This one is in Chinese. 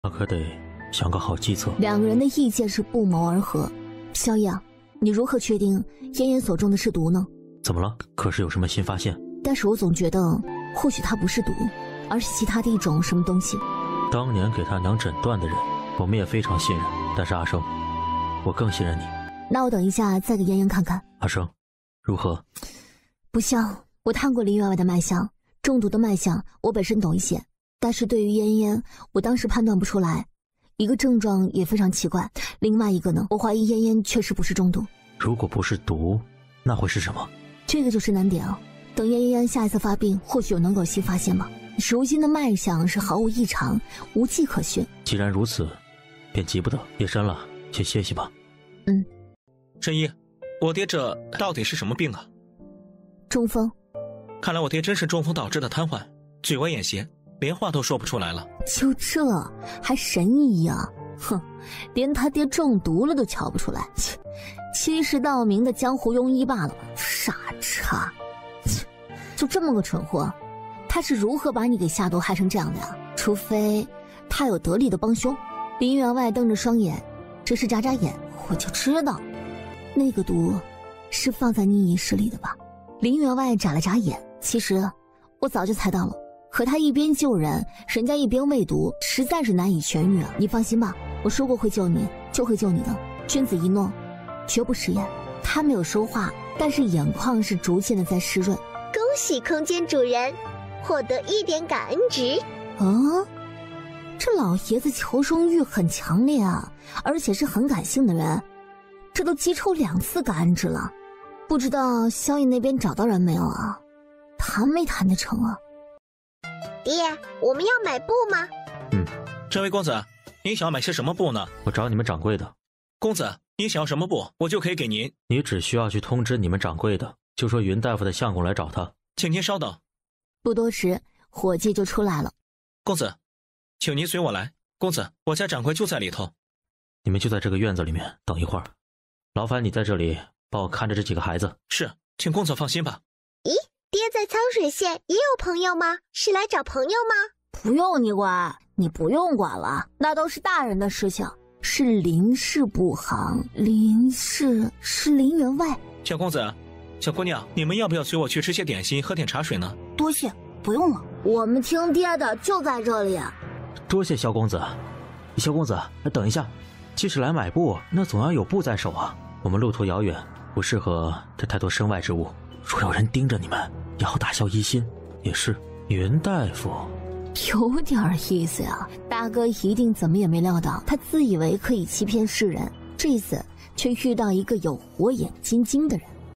那可得想个好计策。 两个人的意见是不谋而合。萧逸啊，你如何确定嫣嫣所中的是毒呢？ 怎么了？可是有什么新发现？ 但是我总觉得，或许它不是毒，而是其他的一种什么东西。 当年给他娘诊断的人，我们也非常信任。但是阿生，我更信任你。 那我等一下再给嫣嫣看看。 阿生，如何？ 不像，我探过林员外的脉象，中毒的脉象我本身懂一些，但是对于嫣嫣，我当时判断不出来。一个症状也非常奇怪，另外一个呢，我怀疑嫣嫣确实不是中毒。 如果不是毒，那会是什么？ 这个就是难点啊。等嫣嫣下一次发病，或许能够新发现吧。如今的脉象是毫无异常，无迹可寻。 既然如此，便急不得。夜深了，去歇息吧。 神医，我爹这到底是什么病啊？ 中风。 看来我爹真是中风导致的瘫痪，嘴歪眼斜，连话都说不出来了。 就这还神医啊？哼，连他爹中毒了都瞧不出来，欺世盗名的江湖庸医罢了，傻叉！就这么个蠢货，他是如何把你给下毒害成这样的呀？除非他有得力的帮凶。林员外瞪着双眼，这是眨眨眼，我就知道，那个毒是放在你饮食里的吧？林员外眨了眨眼，其实我早就猜到了，可他一边救人，人家一边喂毒，实在是难以痊愈啊！你放心吧，我说过会救你，就会救你的。君子一诺，绝不食言。他没有说话，但是眼眶是逐渐的在湿润。 恭喜空间主人获得1点感恩值。 这老爷子求生欲很强烈啊，而且是很感性的人，这都集抽2次感恩值了。不知道萧逸那边找到人没有啊？谈没谈得成啊？ 爹，我们要买布吗？ 这位公子，您想要买些什么布呢？ 我找你们掌柜的。 公子，您想要什么布，我就可以给您。 你只需要去通知你们掌柜的，就说云大夫的相公来找他。 请您稍等。 不多时，伙计就出来了。 公子，请您随我来。公子，我家掌柜就在里头。 你们就在这个院子里面等一会儿，劳烦你在这里帮我看着这几个孩子。 是，请公子放心吧。 咦，爹在苍水县也有朋友吗？是来找朋友吗？ 不用你管，你不用管了，那都是大人的事情。是林氏不行，林氏是林员外。 小公子，小姑娘，你们要不要随我去吃些点心，喝点茶水呢？ 多谢，不用了，我们听爹的，就在这里。 多谢萧公子。萧公子，等一下，既是来买布，那总要有布在手啊。我们路途遥远，不适合这太多身外之物。若有人盯着你们，也好打消疑心。也是，云大夫有点意思呀。大哥一定怎么也没料到，他自以为可以欺骗世人，这次却遇到一个有火眼金睛的人。